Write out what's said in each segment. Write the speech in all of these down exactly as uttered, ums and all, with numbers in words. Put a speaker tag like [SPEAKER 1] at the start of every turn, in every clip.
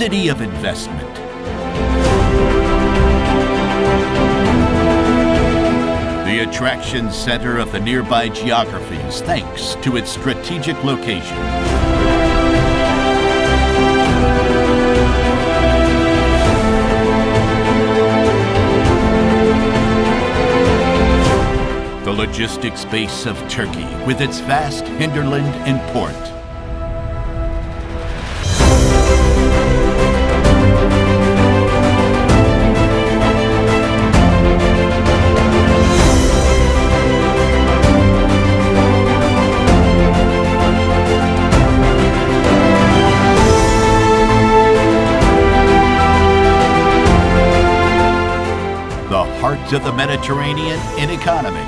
[SPEAKER 1] city of investment. The attraction center of the nearby geographies thanks to its strategic location. The logistics base of Turkey with its vast hinterland and port. The heart of the Mediterranean in economy.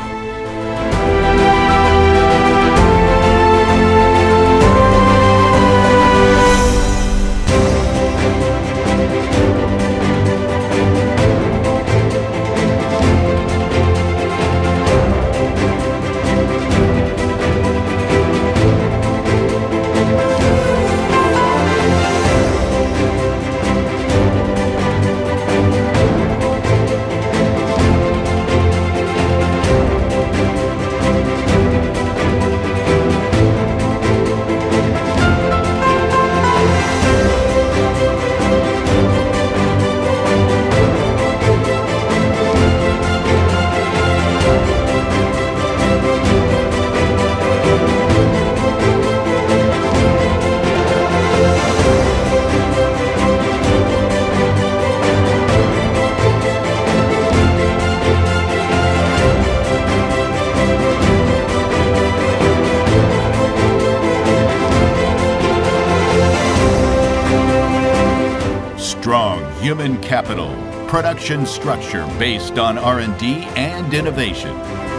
[SPEAKER 1] Strong human capital, production structure based on R and D and innovation.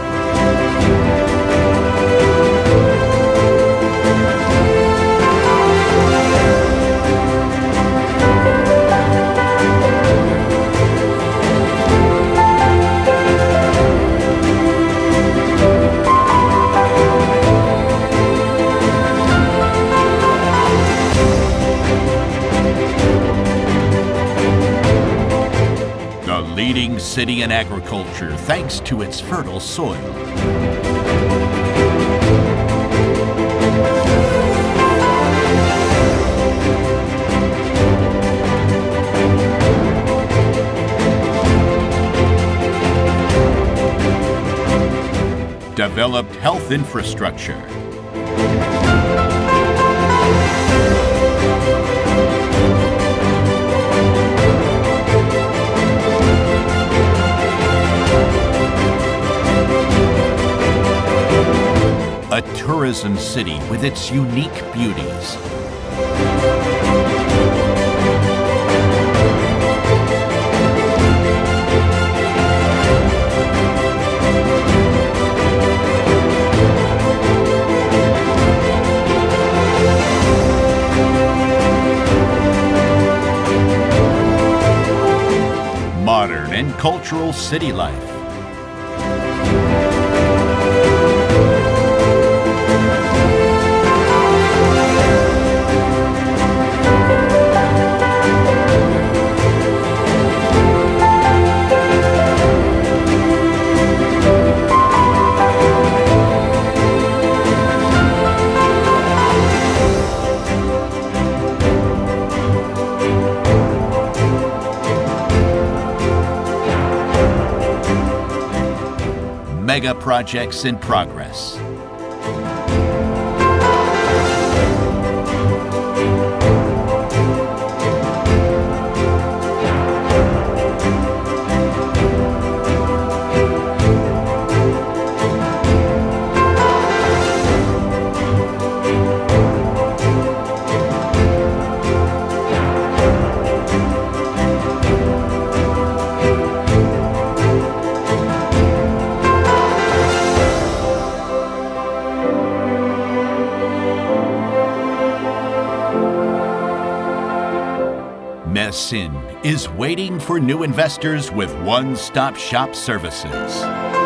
[SPEAKER 1] Leading city in agriculture thanks to its fertile soil. Developed health infrastructure. A tourism city with its unique beauties. Modern and cultural city life. Mega projects in progress. Messin is waiting for new investors with one-stop shop services.